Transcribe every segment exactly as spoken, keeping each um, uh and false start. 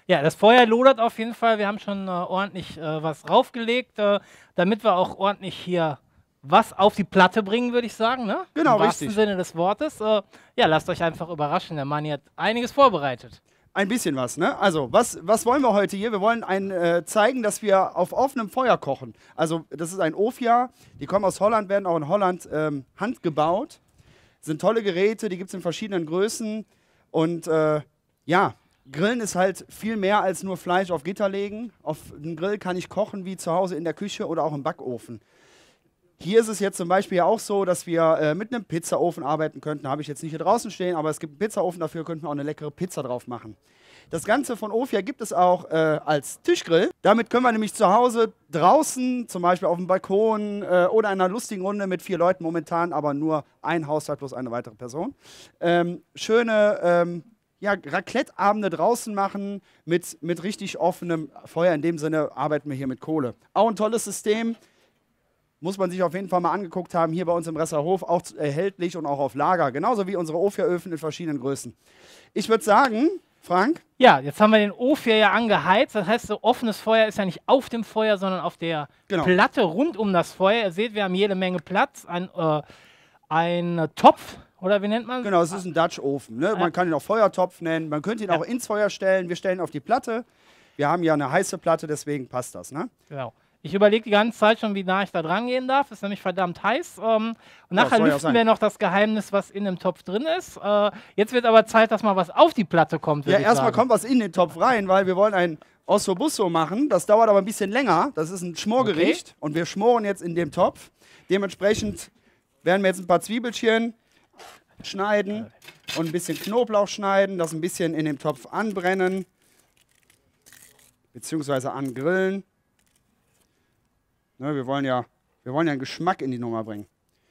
Ja, das Feuer lodert auf jeden Fall. Wir haben schon äh, ordentlich äh, was draufgelegt, äh, damit wir auch ordentlich hier was auf die Platte bringen, würde ich sagen. Ne? Genau, Im wahrsten richtig. Sinne des Wortes. Äh, ja, lasst euch einfach überraschen. Der Mann hat einiges vorbereitet. Ein bisschen was, ne? Also, was, was wollen wir heute hier? Wir wollen ein, äh, zeigen, dass wir auf offenem Feuer kochen. Also, das ist ein Ofia. Die kommen aus Holland, werden auch in Holland ähm, handgebaut. Sind tolle Geräte, die gibt es in verschiedenen Größen. Und äh, ja, Grillen ist halt viel mehr als nur Fleisch auf Gitter legen. Auf dem Grill kann ich kochen wie zu Hause in der Küche oder auch im Backofen. Hier ist es jetzt zum Beispiel auch so, dass wir äh, mit einem Pizzaofen arbeiten könnten. Habe ich jetzt nicht hier draußen stehen, aber es gibt einen Pizzaofen, dafür könnten wir auch eine leckere Pizza drauf machen. Das Ganze von Ofia gibt es auch äh, als Tischgrill. Damit können wir nämlich zu Hause draußen, zum Beispiel auf dem Balkon äh, oder in einer lustigen Runde mit vier Leuten, momentan aber nur ein Haushalt plus eine weitere Person, ähm, schöne ähm, ja, Raclette-Abende draußen machen mit, mit richtig offenem Feuer. In dem Sinne arbeiten wir hier mit Kohle. Auch ein tolles System. Muss man sich auf jeden Fall mal angeguckt haben, hier bei uns im Resserhof, auch erhältlich und auch auf Lager. Genauso wie unsere Ofia-Öfen in verschiedenen Größen. Ich würde sagen, Frank? Ja, jetzt haben wir den Ofia ja angeheizt. Das heißt, so offenes Feuer ist ja nicht auf dem Feuer, sondern auf der Genau. Platte rund um das Feuer. Ihr seht, wir haben jede Menge Platz. Ein, äh, ein Topf, oder wie nennt man es? Genau, es ist ein Dutch-Ofen. Ne? Man kann ihn auch Feuertopf nennen. Man könnte ihn Ja. auch ins Feuer stellen. Wir stellen auf die Platte. Wir haben ja eine heiße Platte, deswegen passt das. Ne? Genau. Ich überlege die ganze Zeit schon, wie nah ich da dran gehen darf. Ist nämlich verdammt heiß. Ähm, und Ja, nachher soll ja lüften sein. wir noch das Geheimnis, was in dem Topf drin ist. Äh, jetzt wird aber Zeit, dass mal was auf die Platte kommt. Ja, würd ich erstmal sagen. kommt was in den Topf rein, weil wir wollen ein Ossobusso machen. Das dauert aber ein bisschen länger. Das ist ein Schmorgericht. Und wir schmoren jetzt in dem Topf. Dementsprechend werden wir jetzt ein paar Zwiebelchen schneiden und ein bisschen Knoblauch schneiden, das ein bisschen in dem Topf anbrennen, beziehungsweise angrillen. Ne, wir wollen ja, wir wollen ja einen Geschmack in die Nummer bringen.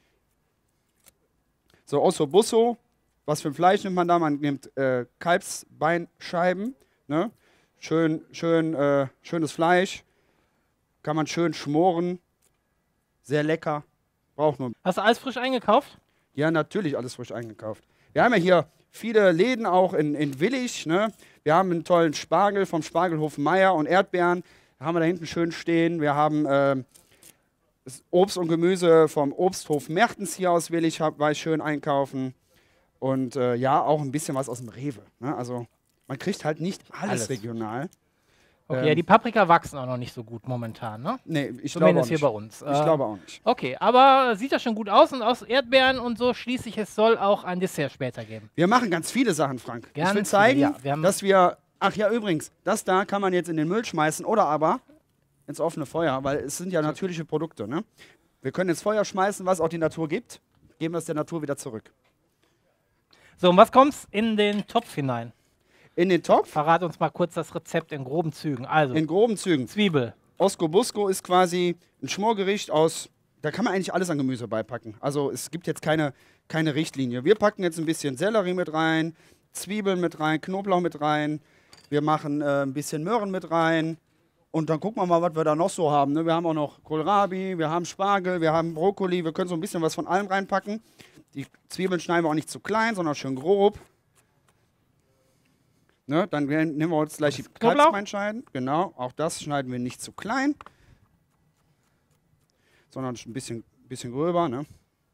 So, Ossobusso. Was für ein Fleisch nimmt man da? Man nimmt äh, Kalbsbeinscheiben. Ne? Schön, schön, äh, schönes Fleisch. Kann man schön schmoren. Sehr lecker. Braucht nur. Hast du alles frisch eingekauft? Ja, natürlich alles frisch eingekauft. Wir haben ja hier viele Läden auch in, in Willig. Ne? Wir haben einen tollen Spargel vom Spargelhof Meier und Erdbeeren. Da haben wir da hinten schön stehen. Wir haben äh, das Obst und Gemüse vom Obsthof Mertens hier aus Willig, hab, war ich schön einkaufen. Und äh, ja, auch ein bisschen was aus dem Rewe. Ne? Also man kriegt halt nicht alles, Alles. regional. Okay, Ähm, ja, die Paprika wachsen auch noch nicht so gut momentan, ne? Nee, ich glaube auch Zumindest hier nicht. bei uns. Ich Äh, glaube auch nicht. Okay, aber sieht ja schon gut aus und aus Erdbeeren und so schließe ich, es soll auch ein Dessert später geben. Wir machen ganz viele Sachen, Frank. Ganz ich will viele, zeigen, ja. Wir haben- dass wir... Ach ja, übrigens, das da kann man jetzt in den Müll schmeißen oder aber ins offene Feuer, weil es sind ja natürliche Produkte. Ne? Wir können ins Feuer schmeißen, was auch die Natur gibt, geben wir es der Natur wieder zurück. So, und was kommt in den Topf hinein? In den Topf, Verrat uns mal kurz das Rezept in groben Zügen. Also, in groben Zügen. Zwiebel. Oscobuco ist quasi ein Schmorgericht aus, da kann man eigentlich alles an Gemüse beipacken. Also es gibt jetzt keine, keine Richtlinie. Wir packen jetzt ein bisschen Sellerie mit rein, Zwiebeln mit rein, Knoblauch mit rein. Wir machen äh, ein bisschen Möhren mit rein. Und dann gucken wir mal, was wir da noch so haben. Ne? Wir haben auch noch Kohlrabi, wir haben Spargel, wir haben Brokkoli. Wir können so ein bisschen was von allem reinpacken. Die Zwiebeln schneiden wir auch nicht zu klein, sondern schön grob. Ne? Dann nehmen wir uns gleich die Knoblauch? Kalbsbeinscheiben. Genau, auch das schneiden wir nicht zu klein, sondern ein bisschen, bisschen gröber. Ne?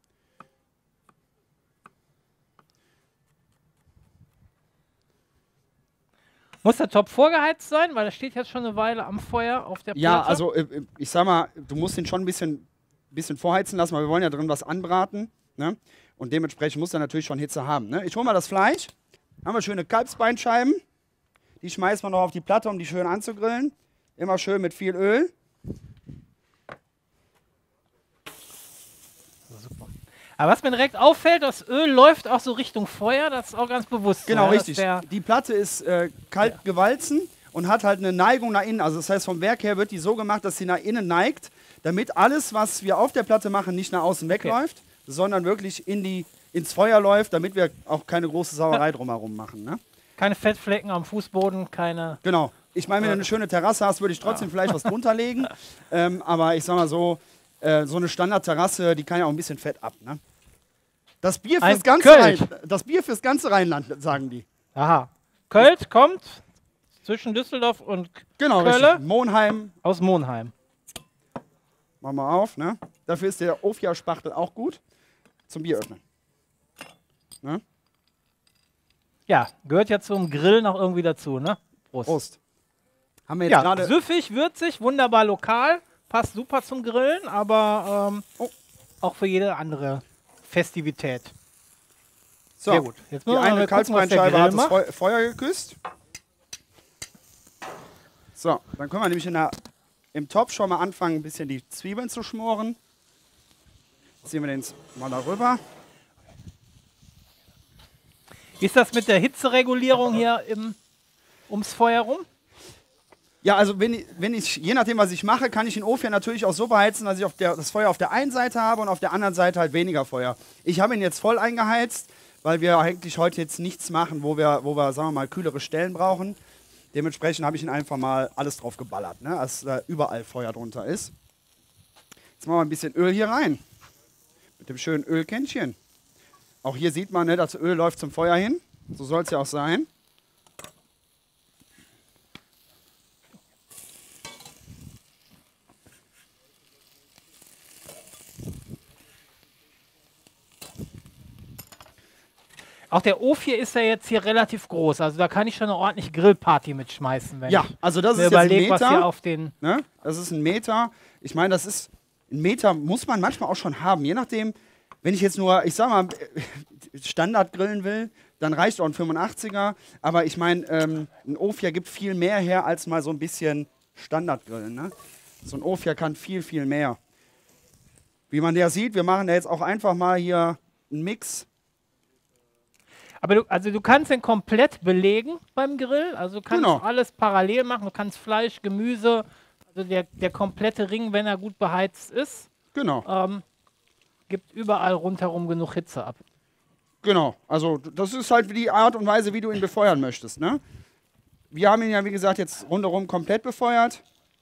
Muss der Topf vorgeheizt sein? Weil das steht jetzt schon eine Weile am Feuer auf der Platte. Ja, also äh, ich sag mal, du musst den schon ein bisschen, bisschen vorheizen lassen, weil wir wollen ja drin was anbraten. Ne? Und dementsprechend muss er natürlich schon Hitze haben. Ne? Ich hole mal das Fleisch. Haben wir schöne Kalbsbeinscheiben. Die schmeißen wir noch auf die Platte, um die schön anzugrillen. Immer schön mit viel Öl. Super. Aber was mir direkt auffällt, das Öl läuft auch so Richtung Feuer, das ist auch ganz bewusst. Genau, so, ja, richtig. dass der- Die Platte ist äh, kalt Ja. gewalzen und hat halt eine Neigung nach innen. Also das heißt, vom Werk her wird die so gemacht, dass sie nach innen neigt, damit alles, was wir auf der Platte machen, nicht nach außen wegläuft, sondern wirklich in die, ins Feuer läuft, damit wir auch keine große Sauerei drumherum machen. Ne? Keine Fettflecken am Fußboden, keine. Genau. Ich meine, wenn du eine schöne Terrasse hast, würde ich trotzdem vielleicht was drunter legen. Ähm, aber ich sag mal so, äh, so eine Standardterrasse, die kann ja auch ein bisschen Fett ab. Ne? Das Bier fürs Ein ganze Kölsch. Rhein, das Bier fürs ganze Rheinland, sagen die. Aha. Kölsch kommt. zwischen Düsseldorf und Genau, Kölle. richtig. Monheim. Aus Monheim. Machen wir auf, ne? Dafür ist der Ofia-Spachtel auch gut. Zum Bier öffnen. Ne? Ja, gehört ja zum Grill noch irgendwie dazu, ne? Prost. Prost. Haben wir jetzt Ja, gerade. süffig, würzig, wunderbar lokal. Passt super zum Grillen, aber ähm, Oh. auch für jede andere Festivität. So, Sehr gut. Jetzt die müssen wir eine mal gucken, was der Kalbsbeinscheibe hat Grill das macht. Feu Feuer geküsst. So, dann können wir nämlich in der, im Topf schon mal anfangen, ein bisschen die Zwiebeln zu schmoren. Ziehen wir den mal darüber. Wie ist das mit der Hitzeregulierung hier im, ums Feuer rum? Ja, also wenn ich, wenn ich, je nachdem, was ich mache, kann ich den Ofen ja natürlich auch so beheizen, dass ich auf der, das Feuer auf der einen Seite habe und auf der anderen Seite halt weniger Feuer. Ich habe ihn jetzt voll eingeheizt, weil wir eigentlich heute jetzt nichts machen, wo wir, wo wir, sagen wir mal, kühlere Stellen brauchen. Dementsprechend habe ich ihn einfach mal alles drauf geballert, ne, dass da überall Feuer drunter ist. Jetzt machen wir ein bisschen Öl hier rein. Mit dem schönen Ölkännchen. Auch hier sieht man, ne, das Öl läuft zum Feuer hin. So soll es ja auch sein. Auch der Ofen hier ist ja jetzt hier relativ groß. Also da kann ich schon eine ordentliche Grillparty mitschmeißen, wenn Ja, ich also das mir ist jetzt ein überlege, was hier Meter. auf den... Ne? Das ist ein Meter. Ich meine, das ist ein Meter muss man manchmal auch schon haben. Je nachdem, wenn ich jetzt nur, ich sag mal, Standard grillen will, dann reicht auch ein fünfundachtziger. Aber ich meine, ähm, ein Ofia gibt viel mehr her als mal so ein bisschen Standard grillen. Ne? So ein Ofia kann viel, viel mehr. Wie man ja sieht, wir machen ja jetzt auch einfach mal hier einen Mix. Aber du, also du kannst den komplett belegen beim Grill. Also du kannst Genau. alles parallel machen. Du kannst Fleisch, Gemüse, also der, der komplette Ring, wenn er gut beheizt ist, Genau, ähm, gibt überall rundherum genug Hitze ab. genau. Also das ist halt die Art und Weise, wie du ihn befeuern möchtest. Ne? Wir haben ihn ja, wie gesagt, jetzt rundherum komplett befeuert,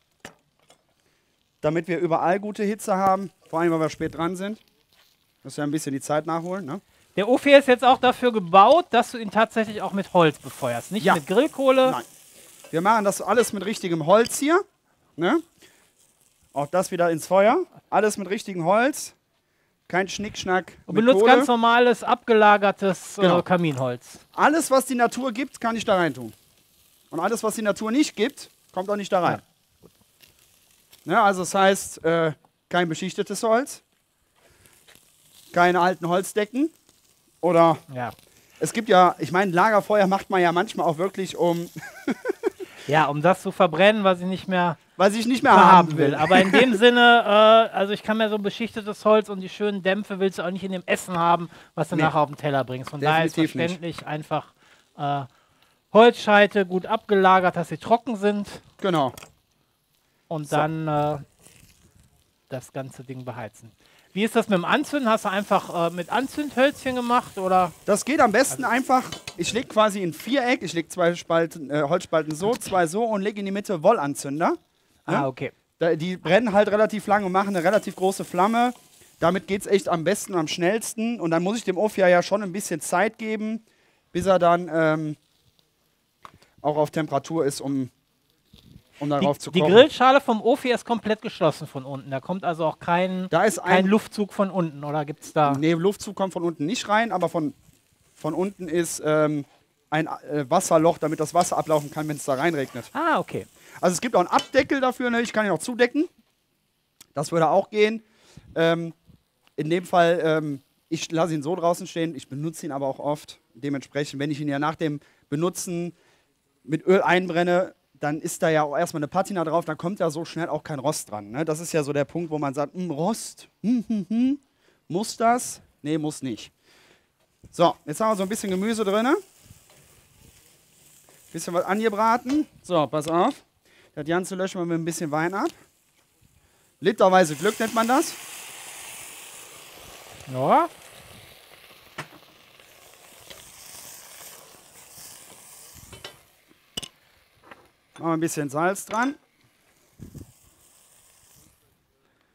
damit wir überall gute Hitze haben. Vor allem, weil wir spät dran sind. Muss ja ein bisschen die Zeit nachholen. Ne? Der Ofen ist jetzt auch dafür gebaut, dass du ihn tatsächlich auch mit Holz befeuerst. Nicht Ja. mit Grillkohle. Nein. Wir machen das alles mit richtigem Holz hier. Ne? Auch das wieder ins Feuer. Alles mit richtigem Holz. Kein Schnickschnack. Du mit benutzt Kohle. ganz normales, abgelagertes Genau. äh, Kaminholz. Alles, was die Natur gibt, kann ich da rein tun. Und alles, was die Natur nicht gibt, kommt auch nicht da rein. Ne? Also das heißt, äh, kein beschichtetes Holz. Keine alten Holzdecken. Oder Ja. es gibt ja, ich meine, Lagerfeuer macht man ja manchmal auch wirklich, um, Ja, um das zu verbrennen, was ich nicht mehr was ich nicht mehr haben haben will. will. Aber in dem Sinne, äh, also ich kann mir so beschichtetes Holz und die schönen Dämpfe willst du auch nicht in dem Essen haben, was du Nee. nachher auf den Teller bringst. Von daher ist Definitiv nicht. verständlich einfach äh, Holzscheite gut abgelagert, dass sie trocken sind Genau. und So. dann äh, das ganze Ding beheizen. Wie ist das mit dem Anzünden? Hast du einfach äh, mit Anzündhölzchen gemacht oder? Das geht am besten einfach, ich lege quasi ein Viereck, ich lege zwei Spalten, äh, Holzspalten so, zwei so und lege in die Mitte Wollanzünder. Ah, Ja? okay. Da, die brennen halt relativ lang und machen eine relativ große Flamme. Damit geht es echt am besten, am schnellsten. Und dann muss ich dem Ofia ja schon ein bisschen Zeit geben, bis er dann ähm, auch auf Temperatur ist, um, um darauf Die, zu die kochen. Grillschale vom Ofi ist komplett geschlossen von unten. Da kommt also auch kein, Da ist kein ein Luftzug von unten, oder gibt es da? Nee, Luftzug kommt von unten nicht rein, aber von, von unten ist ähm, ein äh, Wasserloch, damit das Wasser ablaufen kann, wenn es da reinregnet. Ah, okay. Also es gibt auch einen Abdeckel dafür, ne? Ich kann ihn auch zudecken. Das würde auch gehen. Ähm, in dem Fall, ähm, ich lasse ihn so draußen stehen, ich benutze ihn aber auch oft. Dementsprechend, wenn ich ihn ja nach dem Benutzen mit Öl einbrenne, dann ist da ja auch erstmal eine Patina drauf, dann kommt da so schnell auch kein Rost dran. Ne? Das ist ja so der Punkt, wo man sagt, hm, Rost, hm, hm, hm. Muss das? Nee, muss nicht. So, jetzt haben wir so ein bisschen Gemüse drin. Bisschen was angebraten. So, pass auf. Das Ganze löschen wir mit ein bisschen Wein ab. Literweise Glück nennt man das. Ja. Machen wir ein bisschen Salz dran.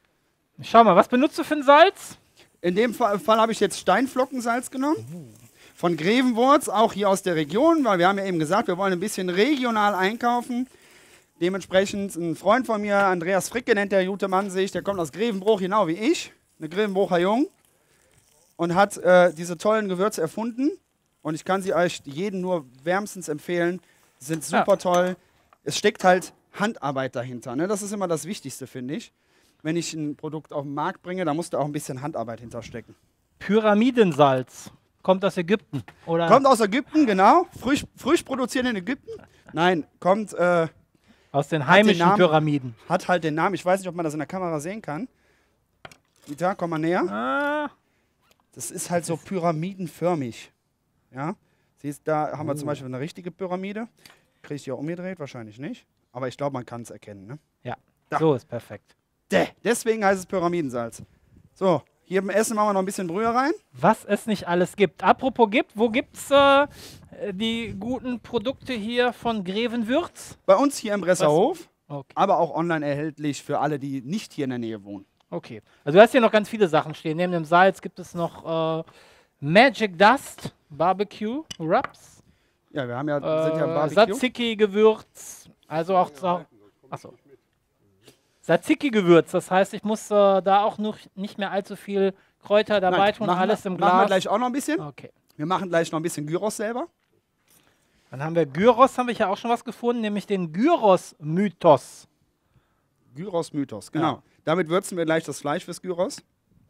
Schau mal, was benutzt du für ein Salz? In dem Fall, Fall habe ich jetzt Steinflockensalz genommen. von Grevenwurz, auch hier aus der Region, weil wir haben ja eben gesagt, wir wollen ein bisschen regional einkaufen. Dementsprechend ein Freund von mir, Andreas Fricke nennt der gute Mann sich, der kommt aus Grevenbruch, genau wie ich, eine Grevenbrucher Jung, und hat äh, diese tollen Gewürze erfunden. Und ich kann sie euch jedem nur wärmstens empfehlen. Sie sind super ja. toll. Es steckt halt Handarbeit dahinter. Ne? Das ist immer das Wichtigste, finde ich. Wenn ich ein Produkt auf den Markt bringe, da muss da auch ein bisschen Handarbeit hinterstecken. Pyramidensalz. Kommt aus Ägypten, oder? Kommt aus Ägypten, genau. Frisch, frisch produziert in Ägypten. Nein, kommt... Äh, aus den heimischen Namen, Pyramiden. Hat halt den Namen. Ich weiß nicht, ob man das in der Kamera sehen kann. Dieter, komm mal näher. Ah. Das ist halt so pyramidenförmig. Ja? Siehst, da haben wir zum Beispiel eine richtige Pyramide. Kriege ich die auch umgedreht? Wahrscheinlich nicht. Aber ich glaube, man kann es erkennen. Ne? Ja, da. So ist perfekt. Däh. Deswegen heißt es Pyramidensalz. So, hier im Essen machen wir noch ein bisschen Brühe rein. Was es nicht alles gibt. Apropos gibt, wo gibt es äh, die guten Produkte hier von Grevenwurz? Bei uns hier im Bresserhof, okay. aber auch online erhältlich für alle, die nicht hier in der Nähe wohnen. Okay, also du hast hier noch ganz viele Sachen stehen. Neben dem Salz gibt es noch äh, Magic Dust, Barbecue, Rubs. Ja, wir haben ja, äh, sind ja Barbecue. Tzatziki-Gewürz, also auch... So, achso. Tzatziki-Gewürz, das heißt, ich muss äh, da auch noch nicht mehr allzu viel Kräuter dabei Nein, tun, machen alles wir, im Glas. Machen wir gleich auch noch ein bisschen. Okay. Wir machen gleich noch ein bisschen Gyros selber. Dann haben wir Gyros, haben wir ja auch schon was gefunden, nämlich den Gyros-Mythos. Gyros-Mythos, genau. Ja. Damit würzen wir gleich das Fleisch fürs Gyros.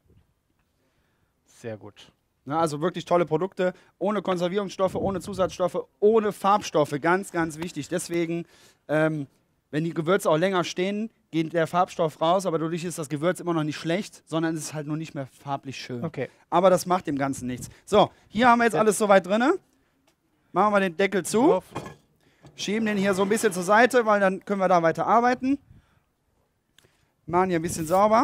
Sehr gut. Na, also wirklich tolle Produkte, ohne Konservierungsstoffe, ohne Zusatzstoffe, ohne Farbstoffe, ganz, ganz wichtig. Deswegen, ähm, wenn die Gewürze auch länger stehen, geht der Farbstoff raus, aber dadurch ist das Gewürz immer noch nicht schlecht, sondern es ist halt nur nicht mehr farblich schön. Okay. Aber das macht dem Ganzen nichts. So, hier haben wir jetzt ja. alles soweit drin. Machen wir den Deckel zu. Schieben den hier so ein bisschen zur Seite, weil dann können wir da weiter arbeiten. Machen hier ein bisschen sauber.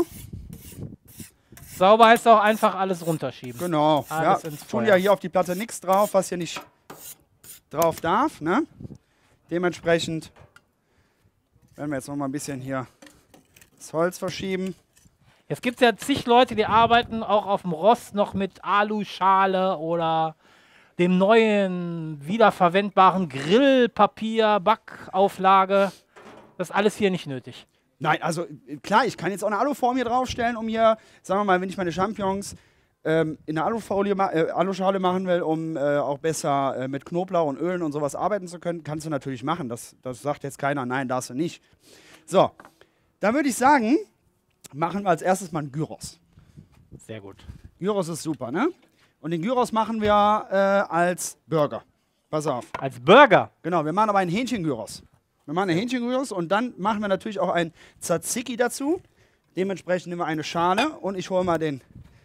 Sauber heißt auch einfach alles runterschieben. Genau. Alles ja, ins tun Feuer. ja hier auf die Platte nichts drauf, was hier nicht drauf darf. Ne? Dementsprechend werden wir jetzt noch mal ein bisschen hier das Holz verschieben. Jetzt gibt es ja zig Leute, die arbeiten auch auf dem Rost noch mit Aluschale oder dem neuen wiederverwendbaren Grillpapier, Backauflage. Das ist alles hier nicht nötig. Nein, also klar, ich kann jetzt auch eine Alufolie draufstellen, um hier, sagen wir mal, wenn ich meine Champignons ähm, in einer Alufolie, äh, Aluschale machen will, um äh, auch besser äh, mit Knoblauch und Ölen und sowas arbeiten zu können, kannst du natürlich machen. Das, das sagt jetzt keiner, nein, darfst du nicht. So, dann würde ich sagen, machen wir als erstes mal einen Gyros. Sehr gut. Gyros ist super, ne? Und den Gyros machen wir äh, als Burger. Pass auf. Als Burger? Genau, wir machen aber einen Hähnchen-Gyros. Wir machen einen Hähnchen-Gyros und dann machen wir natürlich auch ein Tzatziki dazu. Dementsprechend nehmen wir eine Schale und ich hole mal den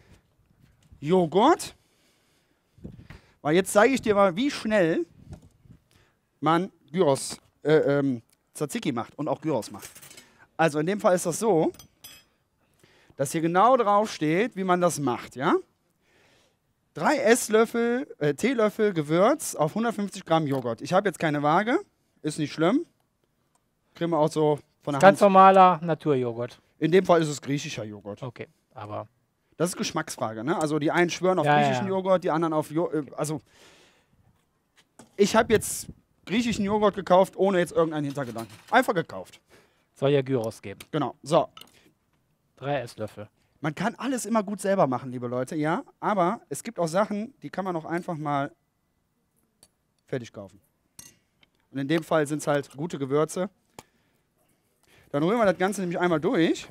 Joghurt. Weil jetzt zeige ich dir mal, wie schnell man Gyros, äh, ähm, Tzatziki macht und auch Gyros macht. Also in dem Fall ist das so, dass hier genau drauf steht, wie man das macht, ja? Drei Esslöffel, äh, Teelöffel Gewürz auf hundertfünfzig Gramm Joghurt. Ich habe jetzt keine Waage, ist nicht schlimm. Kriegen wir auch so von der Ganz Hand. normaler Naturjoghurt. In dem Fall ist es griechischer Joghurt. Okay, aber... Das ist Geschmacksfrage, ne? Also die einen schwören auf ja, griechischen ja. Joghurt, die anderen auf... Jo äh, also ich habe jetzt griechischen Joghurt gekauft, ohne jetzt irgendeinen Hintergedanken. Einfach gekauft. Soll ja Gyros geben. Genau, so. Drei Esslöffel. Man kann alles immer gut selber machen, liebe Leute, ja. Aber es gibt auch Sachen, die kann man auch einfach mal fertig kaufen. Und in dem Fall sind es halt gute Gewürze. Dann rühren wir das Ganze nämlich einmal durch.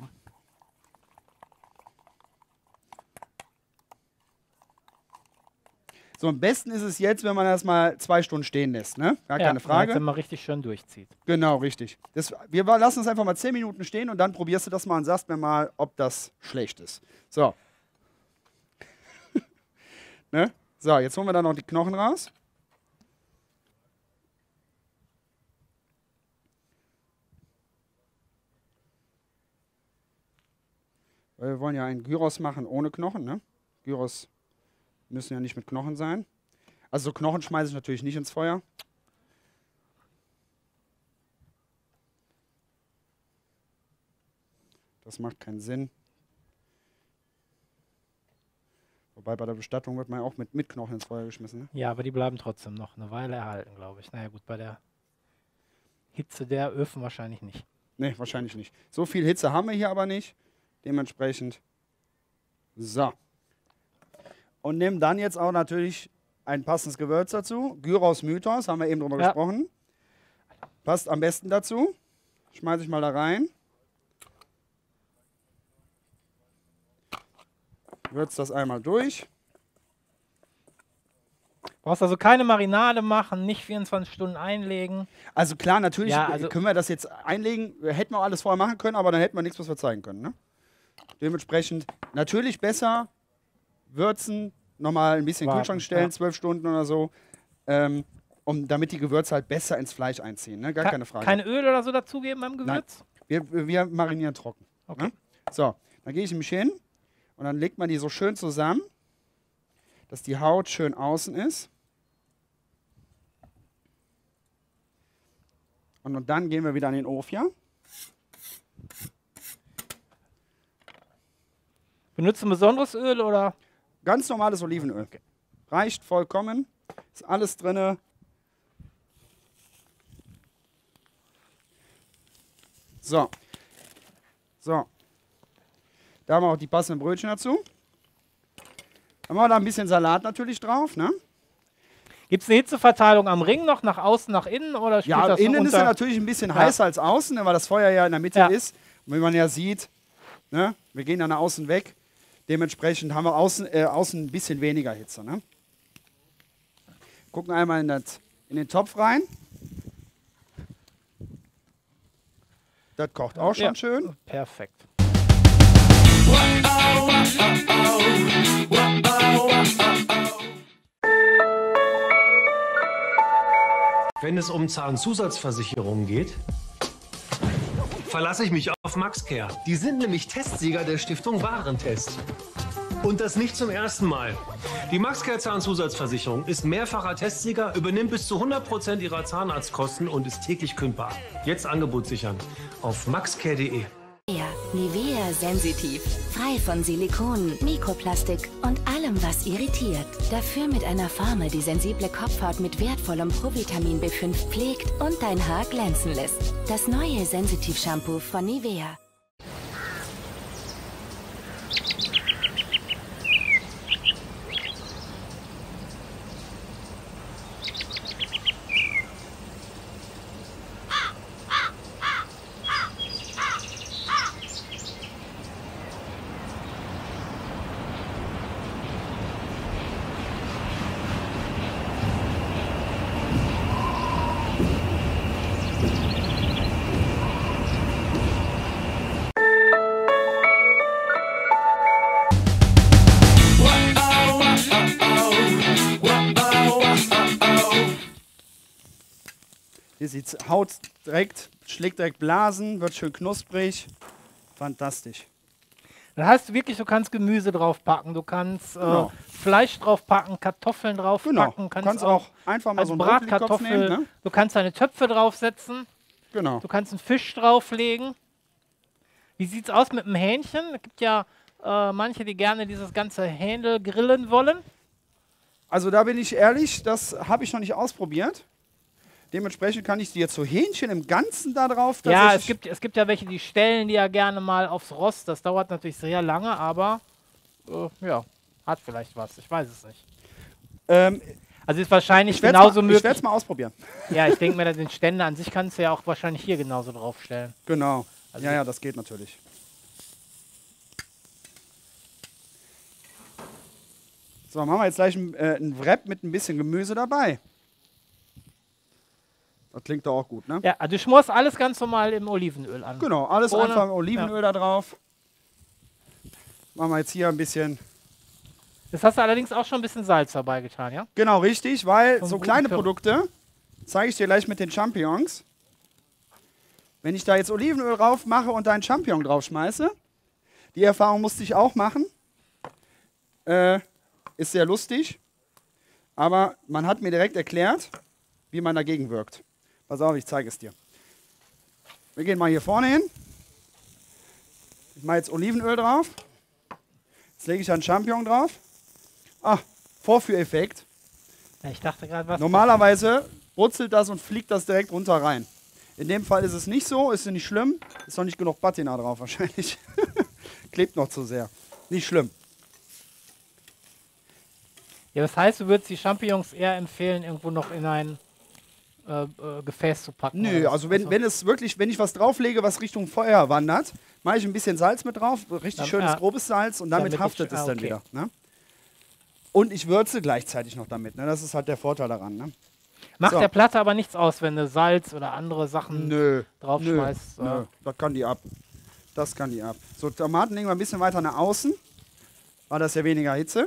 So, am besten ist es jetzt, wenn man das mal zwei Stunden stehen lässt, ne? Gar ja, keine Frage. Wenn man richtig schön durchzieht. Genau, richtig. Das, wir lassen es einfach mal zehn Minuten stehen und dann probierst du das mal und sagst mir mal, ob das schlecht ist. So. Ne? So, jetzt holen wir da noch die Knochen raus. Weil wir wollen ja einen Gyros machen ohne Knochen, ne? Gyros müssen ja nicht mit Knochen sein. Also so Knochen schmeiße ich natürlich nicht ins Feuer. Das macht keinen Sinn. Wobei bei der Bestattung wird man ja auch mit, mit Knochen ins Feuer geschmissen. Ne? Ja, aber die bleiben trotzdem noch eine Weile erhalten, glaube ich. Naja gut, bei der Hitze der Öfen wahrscheinlich nicht. Ne, wahrscheinlich nicht. So viel Hitze haben wir hier aber nicht. Dementsprechend. So. Und nehmen dann jetzt auch natürlich ein passendes Gewürz dazu. Gyros Mythos, haben wir eben drüber Ja. gesprochen. Passt am besten dazu. Schmeiße ich mal da rein. Würzt das einmal durch. Brauchst also keine Marinade machen, nicht vierundzwanzig Stunden einlegen. Also klar, natürlich Ja, also- können wir das jetzt einlegen. Hätten wir auch alles vorher machen können, aber dann hätten wir nichts, was wir zeigen können. Ne? Dementsprechend natürlich besser würzen, nochmal ein bisschen in den Warten, Kühlschrank stellen, ja. zwölf Stunden oder so, ähm, um, damit die Gewürze halt besser ins Fleisch einziehen. Ne? Gar Ke- keine Frage. Kein Öl oder so dazugeben beim Gewürz? Wir, wir marinieren trocken. Okay. Ne? So, dann gehe ich nämlich hin und dann legt man die so schön zusammen, dass die Haut schön außen ist. Und, und dann gehen wir wieder an den Ofen. Benutzt du ein besonderes Öl oder? Ganz normales Olivenöl. Reicht vollkommen. Ist alles drin. So. So. Da haben wir auch die passenden Brötchen dazu. Dann machen wir da ein bisschen Salat natürlich drauf. Ne? Gibt es eine Hitzeverteilung am Ring noch, nach außen, nach innen? Oder spielt Ja, das so innen ist er unter? natürlich ein bisschen Ja. heißer als außen, ne, weil das Feuer ja in der Mitte Ja. ist. Und wie man ja sieht, ne, wir gehen dann nach außen weg. Dementsprechend haben wir außen, äh, außen ein bisschen weniger Hitze. Ne? Gucken einmal in, das, in den Topf rein. Das kocht auch schon Ja. schön. Perfekt. Wenn es um Zahnzusatzversicherungen geht, verlasse ich mich auf MaxCare. Die sind nämlich Testsieger der Stiftung Warentest. Und das nicht zum ersten Mal. Die MaxCare Zahnzusatzversicherung ist mehrfacher Testsieger, übernimmt bis zu hundert Prozent ihrer Zahnarztkosten und ist täglich kündbar. Jetzt Angebot sichern auf maxcare punkt de. Ja, Nivea sensitiv. Frei von Silikon, Mikroplastik und allem, was irritiert. Dafür mit einer Formel, die sensible Kopfhaut mit wertvollem Provitamin B fünf pflegt und dein Haar glänzen lässt. Das neue Sensitiv-Shampoo von Nivea. Hier sieht Haut direkt, schlägt direkt Blasen, wird schön knusprig. Fantastisch. Das heißt wirklich, du kannst Gemüse draufpacken, du kannst Genau. äh, Fleisch draufpacken, Kartoffeln draufpacken. Genau. Du Kannst, kannst auch einfach mal als so einen Brokkoli-Kopf Bratkartoffel, nehmen. Ne? du kannst deine Töpfe draufsetzen, Genau. du kannst einen Fisch drauflegen. Wie sieht's aus mit dem Hähnchen? Es gibt ja äh, manche, die gerne dieses ganze Händel grillen wollen. Also da bin ich ehrlich, das habe ich noch nicht ausprobiert. Dementsprechend kann ich die jetzt so Hähnchen im Ganzen da drauf. Ja, tatsächlich- es gibt, es gibt ja welche, die stellen die ja gerne mal aufs Rost. Das dauert natürlich sehr lange, aber äh, ja, hat vielleicht was. Ich weiß es nicht. Ähm, Also ist wahrscheinlich ich werde genauso es mal, ich möglich. werd's mal ausprobieren. Ja, ich denke mir, den Ständer an sich kannst du ja auch wahrscheinlich hier genauso draufstellen. Genau. Also- ja, ja, das geht natürlich. So, machen wir jetzt gleich ein, äh, ein Wrap mit ein bisschen Gemüse dabei. Das klingt doch auch gut, ne? Ja, also du schmorst alles ganz normal im Olivenöl an. Genau, alles Ohne- einfach Olivenöl da drauf. Machen wir jetzt hier ein bisschen. Das hast du allerdings auch schon ein bisschen Salz dabei getan, ja? Genau, richtig, weil Vom so guten kleine Firmen. Produkte, zeige ich dir gleich mit den Champignons. Wenn ich da jetzt Olivenöl drauf mache und da einen Champignon drauf schmeiße, die Erfahrung musste ich auch machen. Äh, ist sehr lustig, aber man hat mir direkt erklärt, wie man dagegen wirkt. Pass auf, ich zeige es dir. Wir gehen mal hier vorne hin. Ich mache jetzt Olivenöl drauf. Jetzt lege ich einen Champignon drauf. Ah, Vorführeffekt. Ja, ich dachte gerade, was. Normalerweise brutzelt das und fliegt das direkt runter rein. In dem Fall ist es nicht so, ist nicht schlimm. Ist noch nicht genug Patina drauf wahrscheinlich. Klebt noch zu sehr. Nicht schlimm. Ja, das heißt, du würdest die Champignons eher empfehlen, irgendwo noch in ein äh, äh, Gefäß zu packen? Nö, oder also wenn, wenn es wirklich, wenn ich was drauflege, was Richtung Feuer wandert, mache ich ein bisschen Salz mit drauf, richtig Dann- schönes ja. grobes Salz und damit, Damit haftet ich- es ah, dann okay. wieder. Ne? Und ich würze gleichzeitig noch damit. Ne? Das ist halt der Vorteil daran. Ne? Macht So. der Platte aber nichts aus, wenn du Salz oder andere Sachen Nö. draufschmeißt. Nö, äh, nö, das kann die ab. Das kann die ab. So, Tomaten legen wir ein bisschen weiter nach außen, weil das ja weniger Hitze.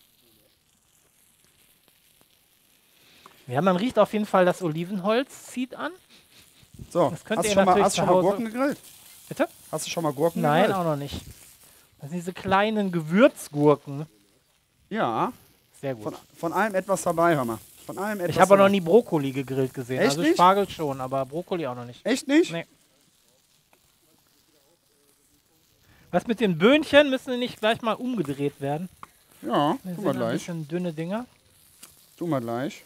Ja, man riecht auf jeden Fall, das Olivenholz zieht an. So, Das könnt hast du ihr schon, mal, natürlich hast du schon zu mal Hause- Gurken gegrillt? Bitte? Hast du schon mal Gurken Nein, gegrillt? auch noch nicht. Das sind diese kleinen Gewürzgurken. Ja, Sehr gut. von, von allem etwas dabei, hör mal. Von allem etwas Ich habe auch noch dabei. nie Brokkoli gegrillt gesehen. Echt also nicht? Spargel schon, aber Brokkoli auch noch nicht. Echt nicht? Nee. Was mit den Böhnchen? Müssen die nicht gleich mal umgedreht werden? Ja, Wir tu sind mal ein gleich. bisschen dünne Dinger. Tu mal gleich.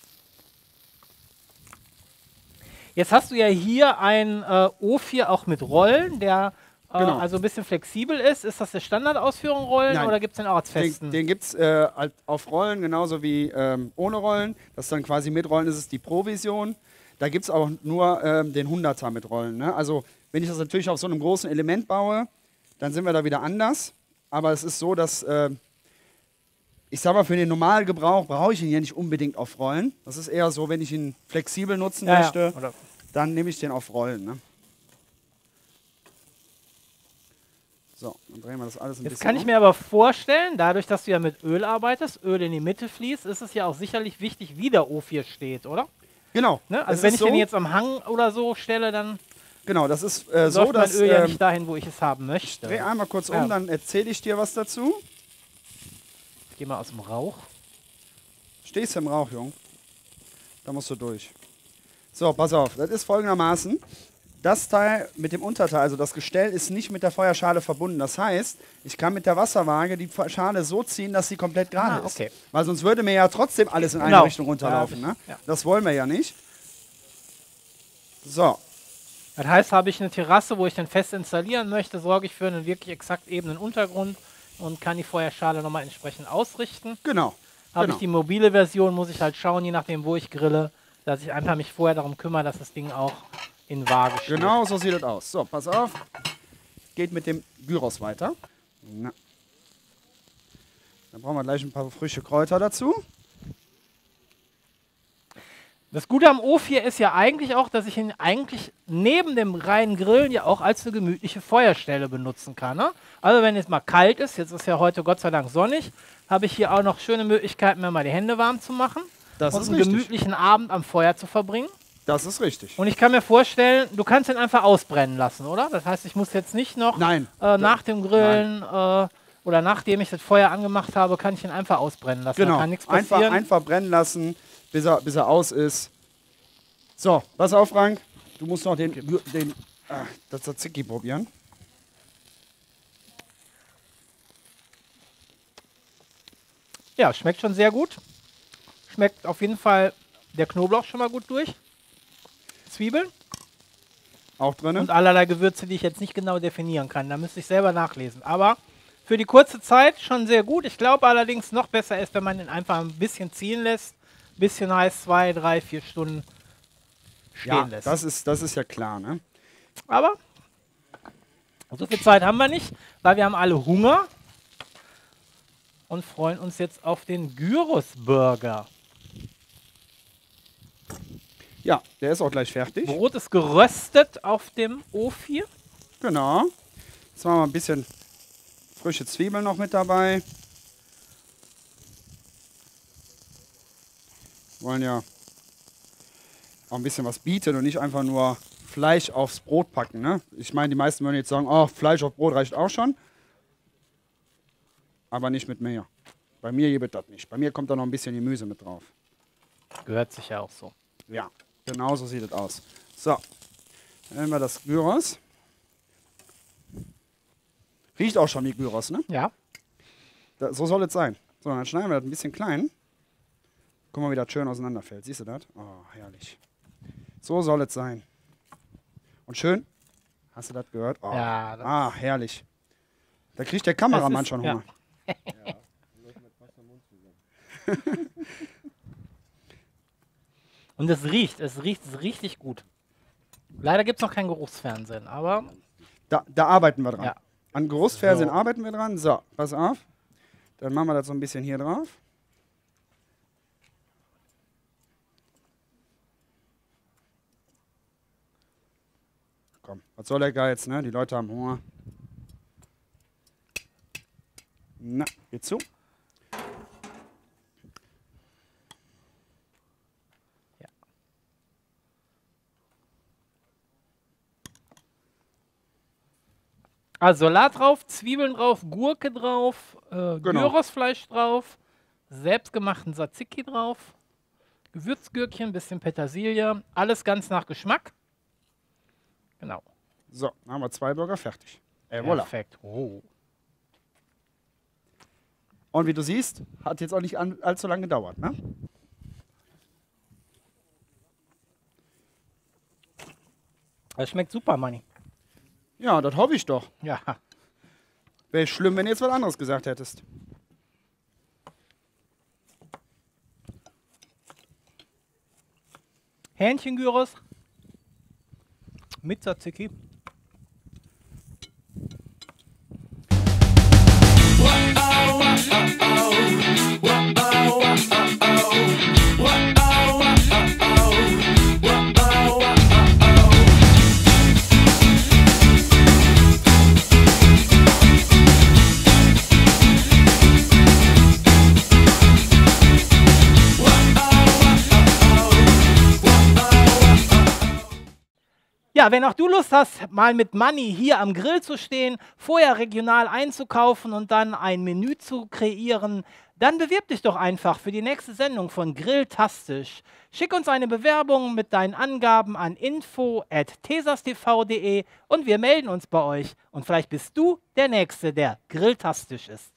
Jetzt hast du ja hier ein äh, O vier auch mit Rollen, der äh, Genau. also ein bisschen flexibel ist. Ist das der Standardausführung Rollen Nein. oder gibt es den auch als festen? Den, den gibt es äh, halt auf Rollen genauso wie ähm, ohne Rollen. Das ist dann quasi mit Rollen, ist es die Pro-Vision. Da gibt es auch nur ähm, den hunderter mit Rollen. Ne? Also wenn ich das natürlich auf so einem großen Element baue, dann sind wir da wieder anders. Aber es ist so, dass, äh, ich sag mal, für den Normalgebrauch brauche ich ihn ja nicht unbedingt auf Rollen. Das ist eher so, wenn ich ihn flexibel nutzen ja, möchte, ja. Oder dann nehme ich den auf Rollen. Ne? So, dann drehen wir das alles ein Jetzt bisschen kann ich um. mir aber vorstellen, dadurch, dass du ja mit Öl arbeitest, Öl in die Mitte fließt, ist es ja auch sicherlich wichtig, wie der O vier steht, oder? Genau. Ne? Es Also wenn ist ich so, den jetzt am Hang oder so stelle, dann Genau, das ist äh, so, läuft mein dass Öl ja ähm, nicht dahin, wo ich es haben möchte. dreh einmal kurz um, Ja. dann erzähle ich dir was dazu. Ich gehe mal aus dem Rauch. Stehst du im Rauch, Jung? Da musst du durch. So, pass auf, das ist folgendermaßen. Das Teil mit dem Unterteil, also das Gestell, ist nicht mit der Feuerschale verbunden. Das heißt, ich kann mit der Wasserwaage die Schale so ziehen, dass sie komplett gerade Ah, ist. okay. Weil sonst würde mir ja trotzdem alles in eine Genau. Richtung runterlaufen. Ja, Ne? ja. Das wollen wir ja nicht. So, Das heißt, habe ich eine Terrasse, wo ich den fest installieren möchte, sorge ich für einen wirklich exakt ebenen Untergrund und kann die Feuerschale nochmal entsprechend ausrichten. genau. Habe genau. ich die mobile Version, muss ich halt schauen, je nachdem, wo ich grille, dass ich einfach mich vorher darum kümmere, dass das Ding auch in Waage steht. Genau, so sieht das aus. So, pass auf. Geht mit dem Gyros weiter. Na. Dann brauchen wir gleich ein paar frische Kräuter dazu. Das Gute am O vier ist ja eigentlich auch, dass ich ihn eigentlich neben dem reinen Grillen ja auch als eine gemütliche Feuerstelle benutzen kann. Ne? Also wenn es mal kalt ist, jetzt ist ja heute Gott sei Dank sonnig, habe ich hier auch noch schöne Möglichkeiten, mir mal die Hände warm zu machen Das und ist einen richtig. gemütlichen Abend am Feuer zu verbringen. Das ist richtig. Und ich kann mir vorstellen, du kannst ihn einfach ausbrennen lassen, oder? Das heißt, ich muss jetzt nicht noch Nein. äh, nach dem Grillen äh, oder nachdem ich das Feuer angemacht habe, kann ich ihn einfach ausbrennen lassen. Genau. Da kann nichts Einfach, passieren. einfach brennen lassen, bis er, bis er aus ist. So, pass auf, Frank. Du musst noch den, den ah, das Tzatziki probieren. Ja, schmeckt schon sehr gut. Schmeckt auf jeden Fall der Knoblauch schon mal gut durch. Zwiebeln Auch drin. und allerlei Gewürze, die ich jetzt nicht genau definieren kann. Da müsste ich selber nachlesen. Aber für die kurze Zeit schon sehr gut. Ich glaube allerdings noch besser ist, wenn man ihn einfach ein bisschen ziehen lässt. Bisschen heißt zwei, drei, vier Stunden stehen ja, lässt. das ist, das ist ja klar, ne? Aber so viel Zeit haben wir nicht, weil wir haben alle Hunger und freuen uns jetzt auf den Gyros-Burger. Ja, der ist auch gleich fertig. Brot ist geröstet auf dem O vier. Genau. Jetzt machen wir ein bisschen frische Zwiebeln noch mit dabei. Wollen ja auch ein bisschen was bieten und nicht einfach nur Fleisch aufs Brot packen. Ne? Ich meine, die meisten würden jetzt sagen, oh, Fleisch auf Brot reicht auch schon. Aber nicht mit mehr. Bei mir gibt es das nicht. Bei mir kommt da noch ein bisschen Gemüse mit drauf. Gehört sich ja auch so. Ja, genau so sieht es aus. So, dann nehmen wir das Gyros. Riecht auch schon wie Gyros, ne? Ja. Da, so soll es sein. So, dann schneiden wir das ein bisschen klein. Guck mal, wie das schön auseinanderfällt. Siehst du das? Oh, herrlich. So soll es sein. Und schön? Hast du das gehört? Oh. Ja, das Ah, herrlich. Da kriegt der Kameramann ist- schon ja. Hunger. Und es riecht, es riecht richtig gut. Leider gibt es noch kein Geruchsfernsehen, aber Da, da arbeiten wir dran. Ja. An Großfernsehen So. arbeiten wir dran. So, pass auf. Dann machen wir das so ein bisschen hier drauf. Komm, was soll der Geiz, ne? Die Leute haben Hunger. Na, geht zu. Ja. Also Salat drauf, Zwiebeln drauf, Gurke drauf, äh, Genau. Gyrosfleisch drauf, selbstgemachten Tzatziki drauf, Gewürzgürkchen, bisschen Petersilie, alles ganz nach Geschmack. Genau. So, dann haben wir zwei Burger fertig. Äh, voilà. Perfekt. Oh. Und wie du siehst, hat jetzt auch nicht an, allzu lange gedauert, ne? Das schmeckt super, Manni. Ja, das hoffe ich doch. Ja. Wäre schlimm, wenn du jetzt was anderes gesagt hättest. Hähnchengyros mit Tzatziki. Ja, wenn auch du Lust hast, mal mit Manni hier am Grill zu stehen, vorher regional einzukaufen und dann ein Menü zu kreieren, dann bewirb dich doch einfach für die nächste Sendung von Grilltastisch. Schick uns eine Bewerbung mit deinen Angaben an info at tesastv punkt de und wir melden uns bei euch. Und vielleicht bist du der Nächste, der Grilltastisch ist.